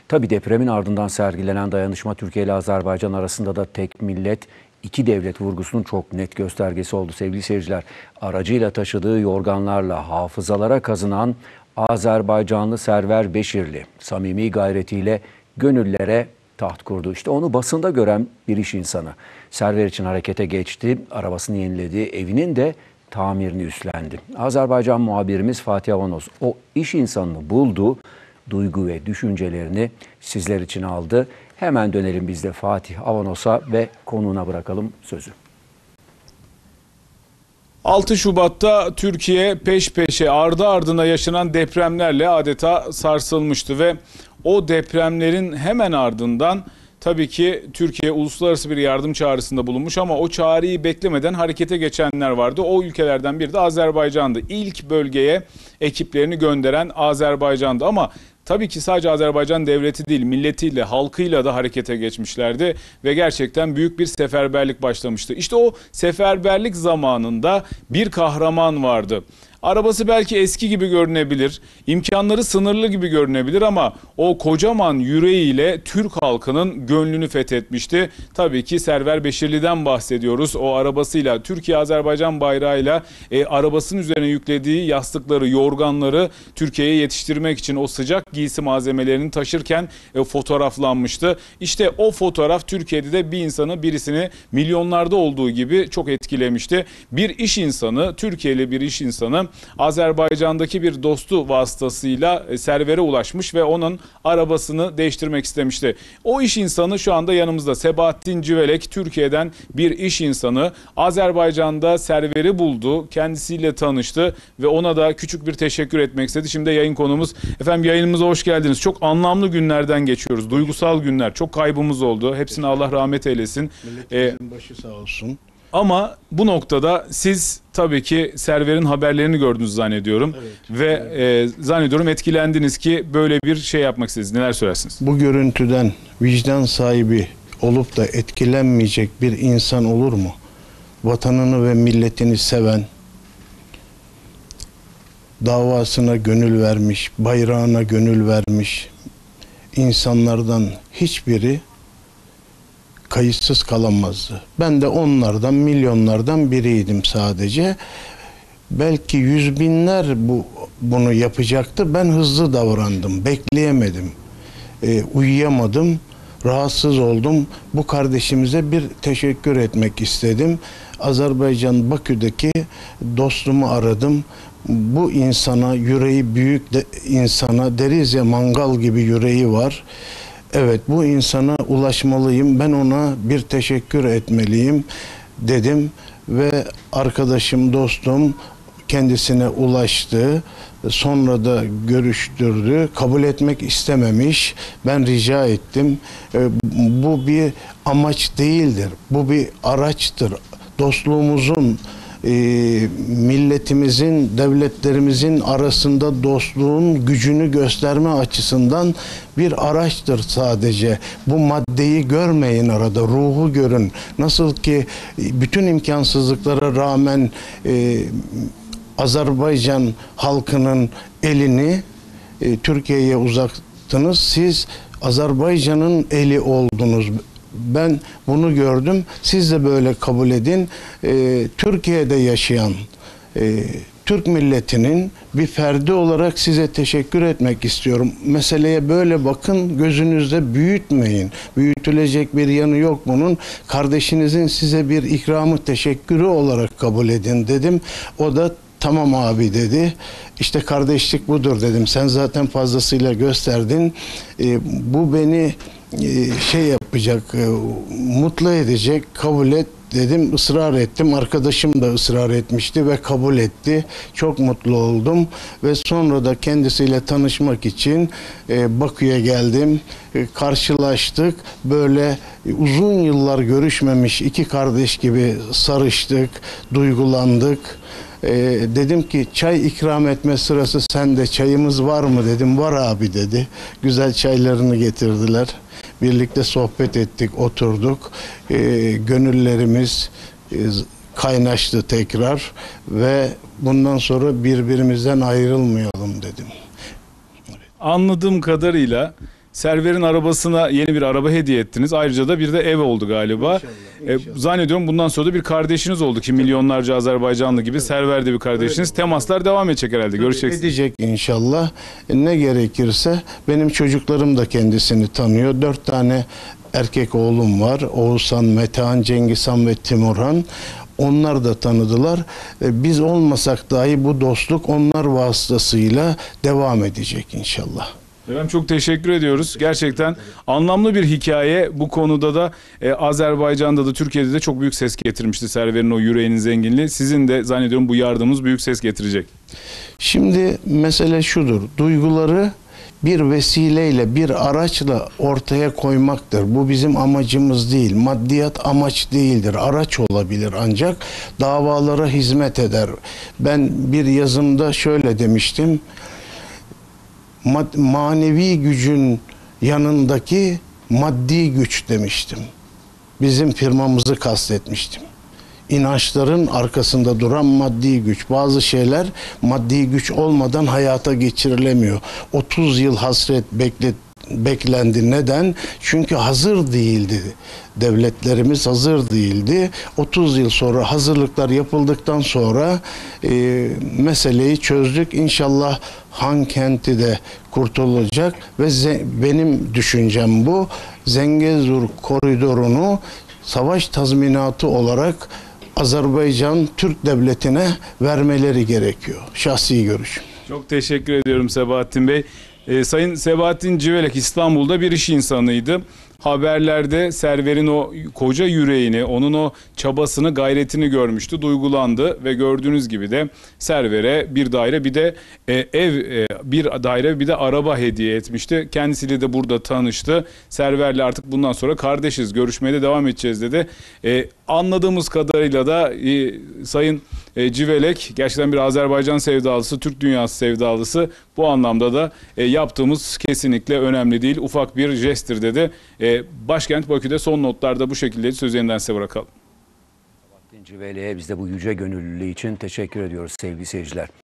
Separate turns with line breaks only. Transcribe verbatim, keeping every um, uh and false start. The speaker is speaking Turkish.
Tabii depremin ardından sergilenen dayanışma Türkiye ile Azerbaycan arasında da tek millet, iki devlet vurgusunun çok net göstergesi oldu sevgili seyirciler. Aracıyla taşıdığı yorganlarla hafızalara kazınan Azerbaycanlı Server Beşirli samimi gayretiyle gönüllere taht kurdu. İşte onu basında gören bir iş insanı. Server için harekete geçti, arabasını yeniledi, evinin de tamirini üstlendi. Azerbaycan muhabirimiz Fatih Avanos o iş insanını buldu, duygu ve düşüncelerini sizler için aldı. Hemen dönelim biz de Fatih Avanos'a ve konuğuna bırakalım sözü.
altı Şubat'ta Türkiye peş peşe ardı ardına yaşanan depremlerle adeta sarsılmıştı ve o depremlerin hemen ardından tabii ki Türkiye uluslararası bir yardım çağrısında bulunmuş ama o çağrıyı beklemeden harekete geçenler vardı. O ülkelerden biri de Azerbaycan'dı. İlk bölgeye ekiplerini gönderen Azerbaycan'dı ama tabii ki sadece Azerbaycan devleti değil, milletiyle, halkıyla da harekete geçmişlerdi ve gerçekten büyük bir seferberlik başlamıştı. İşte o seferberlik zamanında bir kahraman vardı. Arabası belki eski gibi görünebilir, imkanları sınırlı gibi görünebilir ama o kocaman yüreğiyle Türk halkının gönlünü fethetmişti. Tabii ki Server Beşirli'den bahsediyoruz. O arabasıyla, Türkiye-Azerbaycan bayrağıyla e, arabasının üzerine yüklediği yastıkları, yorganları Türkiye'ye yetiştirmek için o sıcak giysi malzemelerini taşırken e, fotoğraflanmıştı. İşte o fotoğraf Türkiye'de de bir insanı, birisini milyonlarda olduğu gibi çok etkilemişti. Bir iş insanı, Türkiye'li bir iş insanı Azerbaycan'daki bir dostu vasıtasıyla Server'e ulaşmış ve onun arabasını değiştirmek istemişti. O iş insanı şu anda yanımızda. Sebahattin Civelek, Türkiye'den bir iş insanı. Azerbaycan'da Server'i buldu, kendisiyle tanıştı ve ona da küçük bir teşekkür etmek istedi. Şimdi yayın konumuz. Efendim yayınımıza hoş geldiniz. Çok anlamlı günlerden geçiyoruz. Duygusal günler. Çok kaybımız oldu. Hepsine Allah rahmet eylesin.
Milletimizin başı sağ olsun.
Ama bu noktada siz tabii ki Server'in haberlerini gördünüz zannediyorum.
Evet,
ve
evet.
E, zannediyorum etkilendiniz ki böyle bir şey yapmak istediniz. Neler söylersiniz?
Bu görüntüden vicdan sahibi olup da etkilenmeyecek bir insan olur mu? Vatanını ve milletini seven, davasına gönül vermiş, bayrağına gönül vermiş insanlardan hiçbiri kayıtsız kalamazdı. Ben de onlardan, milyonlardan biriydim sadece. Belki yüz binler bu bunu yapacaktı. Ben hızlı davrandım, bekleyemedim, ee, uyuyamadım, rahatsız oldum. Bu kardeşimize bir teşekkür etmek istedim. Azerbaycan Bakü'deki dostumu aradım. Bu insana, yüreği büyük de, insana, deriz ya mangal gibi yüreği var. Evet, bu insana ulaşmalıyım, ben ona bir teşekkür etmeliyim dedim ve arkadaşım, dostum kendisine ulaştı. Sonra da görüştürdü. Kabul etmek istememiş. Ben rica ettim. Bu bir amaç değildir. Bu bir araçtır. Dostluğumuzun, E, milletimizin, devletlerimizin arasında dostluğun gücünü gösterme açısından bir araçtır sadece. Bu maddeyi görmeyin arada, ruhu görün. Nasıl ki bütün imkansızlıklara rağmen e, Azerbaycan halkının elini e, Türkiye'ye uzattınız. Siz Azerbaycan'ın eli oldunuz. Ben bunu gördüm. Siz de böyle kabul edin. Ee, Türkiye'de yaşayan e, Türk milletinin bir ferdi olarak size teşekkür etmek istiyorum. Meseleye böyle bakın, gözünüzde büyütmeyin. Büyütülecek bir yanı yok bunun. Kardeşinizin size bir ikramı, teşekkürü olarak kabul edin dedim. O da tamam abi dedi. İşte kardeşlik budur dedim. Sen zaten fazlasıyla gösterdin. Ee, bu beni şey yapacak, mutlu edecek, kabul et dedim, ısrar ettim. Arkadaşım da ısrar etmişti ve kabul etti. Çok mutlu oldum ve sonra da kendisiyle tanışmak için Bakü'ye geldim. Karşılaştık. Böyle uzun yıllar görüşmemiş iki kardeş gibi sarıştık, duygulandık. Ee, dedim ki çay ikram etme sırası sende, çayımız var mı dedim. Var abi dedi. Güzel çaylarını getirdiler. Birlikte sohbet ettik, oturduk. Ee, gönüllerimiz e, kaynaştı tekrar ve bundan sonra birbirimizden ayrılmayalım dedim.
Anladığım kadarıyla Server'in arabasına yeni bir araba hediye ettiniz. Ayrıca da bir de ev oldu galiba.
İnşallah, inşallah.
E, zannediyorum bundan sonra da bir kardeşiniz oldu ki milyonlarca Azerbaycanlı gibi Server de bir kardeşiniz. Temaslar devam edecek herhalde. Görüşeceksiniz.
Edecek inşallah. E, Ne gerekirse benim çocuklarım da kendisini tanıyor. Dört tane erkek oğlum var. Oğuzhan, Metehan, Cengizhan ve Timurhan. Onlar da tanıdılar. E, Biz olmasak dahi bu dostluk onlar vasıtasıyla devam edecek inşallah.
Efendim çok teşekkür ediyoruz. Gerçekten anlamlı bir hikaye. Bu konuda da e, Azerbaycan'da da Türkiye'de de çok büyük ses getirmişti Server'in o yüreğinin zenginliği. Sizin de zannediyorum bu yardımınız büyük ses getirecek.
Şimdi mesele şudur. Duyguları bir vesileyle, bir araçla ortaya koymaktır. Bu bizim amacımız değil. Maddiyat amaç değildir. Araç olabilir ancak davalara hizmet eder. Ben bir yazımda şöyle demiştim. Mad- manevi gücün yanındaki maddi güç demiştim. Bizim firmamızı kastetmiştim. İnançların arkasında duran maddi güç. Bazı şeyler maddi güç olmadan hayata geçirilemiyor. otuz yıl hasret beklet, beklendi. Neden? Çünkü hazır değildi. Devletlerimiz hazır değildi. otuz yıl sonra hazırlıklar yapıldıktan sonra e, meseleyi çözdük. İnşallah Han kenti de kurtulacak ve ze- benim düşüncem bu. Zengezur koridorunu savaş tazminatı olarak Azerbaycan Türk devletine vermeleri gerekiyor. Şahsi görüşüm.
Çok teşekkür ediyorum Sebahattin Bey. Ee, Sayın Sebahattin Civelek İstanbul'da bir iş insanıydı. Haberlerde Server'in o koca yüreğini, onun o çabasını, gayretini görmüştü, duygulandı ve gördüğünüz gibi de Server'e bir daire, bir de e, ev, e, bir daire, bir de araba hediye etmişti. Kendisiyle de burada tanıştı. Server'le artık bundan sonra kardeşiz, görüşmeye de devam edeceğiz dedi. E, anladığımız kadarıyla da e, Sayın e, Civelek gerçekten bir Azerbaycan sevdalısı, Türk dünyası sevdalısı. Bu anlamda da e, yaptığımız kesinlikle önemli değil, ufak bir jesttir dedi. E, Başkent Bakü'de son notlarda bu şekilde söz yeniden size bırakalım.
Civelek'e biz de bu yüce gönüllülüğü için teşekkür ediyoruz sevgili seyirciler.